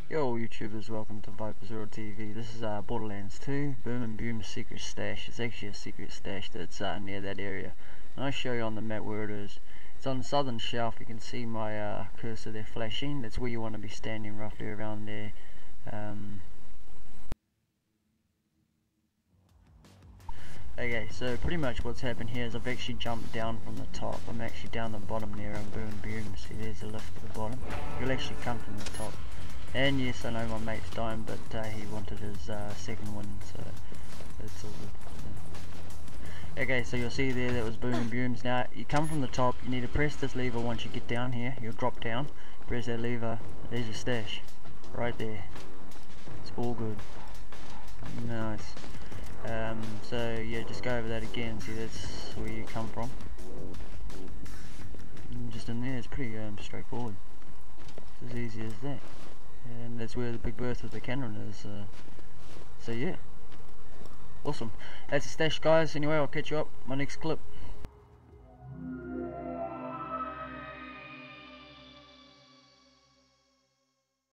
Yo YouTubers, welcome to VipersRealTV. This is Borderlands 2, Boom and Bewm secret stash. It's actually a secret stash that's near that area. And I'll show you on the map where it is. It's on the southern shelf. You can see my cursor there flashing. That's where you want to be standing, roughly around there. Okay, so pretty much what's happened here is I've actually jumped down from the top. I'm actually down the bottom there on Boom and Bewm. See, there's a lift to the bottom. You'll actually come from the top. And yes, I know my mate's dying, but he wanted his second win, so that's all good. Okay, so you'll see there that was Boom and Bewm's. Now, you come from the top, you need to press this lever once you get down here. You'll drop down, press that lever, there's your stash, right there. It's all good. Nice. So yeah, just go over that again, see that's where you come from. And just in there, it's pretty straightforward. It's as easy as that. And that's where the big berth with the cannon is, so yeah, awesome. That's the stash, guys. Anyway, I'll catch you up my next clip.